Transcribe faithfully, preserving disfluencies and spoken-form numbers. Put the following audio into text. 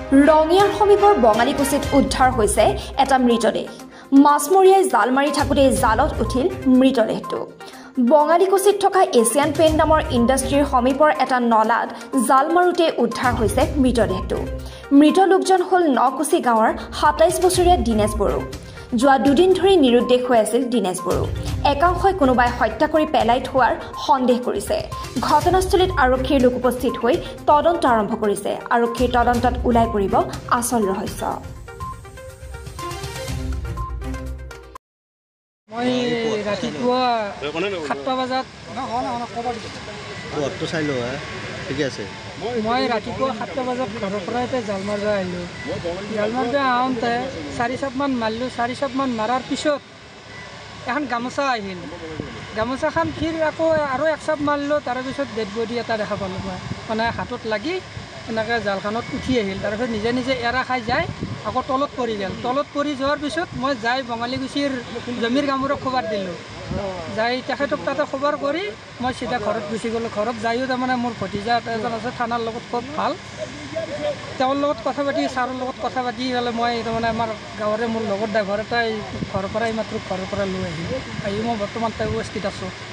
ৰঙিয়াৰ সমীপৰ বঙালীকুছিত উদ্ধাৰ হৈছে এটা মৃতদেহ। মাছমৰীয়াই জাল মাৰি থাকোঁতে জালত উঠিল মৃতদেহটো। বঙালীকুছিত থকা এছিয়ান পেইণ্ট নামৰ ইণ্ডাষ্ট্ৰীৰ সমীপৰ এটা নলাত জাল মাৰোঁতে উদ্ধাৰ হৈছে মৃতদেহটো। মৃত লোকজন হ'ল নকুছি গাঁৱৰ সাতাইছ বছৰীয়া দীনেশ বড়ো। যোৱা দুদিন ধৰি নিৰুদ্দেশ হৈ আছিল দীনেশ বড়ো। একাংশই কোনোবাই হত্যা কৰি পেলাই থোৱাৰ সন্দেহ কৰিছে। ঘটনাস্থলীত আৰক্ষীৰ লোক উপস্থিত হৈ তদন্ত আৰম্ভ কৰিছে। আৰক্ষীৰ তদন্তত ওলাই পৰিব আচল ৰহস্য। মই ৰাতিপুৱা সাতটা বজাত ঠিকে আছে মই ৰাতিপুৱা সাতটা বজাত ঘৰৰ পৰা এতিয়া জাল মাৰিব আহিলোঁ। জাল মাৰিব আহোঁতে চাৰি চাপমান মাৰিলোঁ। চাৰি চাপমান মাৰাৰ পিছত এখন গামোচা আহিল। গামোচাখন ফিৰ আকৌ আৰু এক চাপ মাৰিলোঁ। তাৰপিছত ডেড বডি এটা দেখা পালোঁ। মই মানে হাতত লাগি এনেকৈ জালখনত উঠি আহিল। তাৰপিছত নিজে নিজে এৰা খাই যায় আকৌ তলত পৰি গ'ল। তলত পৰি যোৱাৰ পিছত মই যাই বঙালীকুছিৰ জমিৰ গামোৰক খবৰ দিলোঁ। যাই তেখেতক তাতে খবৰ কৰি মই চিধা ঘৰত গুচি গ'লোঁ। ঘৰত যায়ো তাৰমানে মোৰ ভতিজা এজন আছে থানাৰ লগত খুব ভাল। তেওঁৰ লগত কথা পাতি ছাৰৰ লগত কথা পাতি পেলাই মই তাৰমানে আমাৰ গাঁৱৰে মোৰ লগত ড্ৰাইভাৰ এটাই ঘৰৰ পৰাই মাত্ৰ ঘৰৰ পৰা লৈ আহিলোঁ। আহি মই বৰ্তমান তেওঁ উপস্থিত আছোঁ।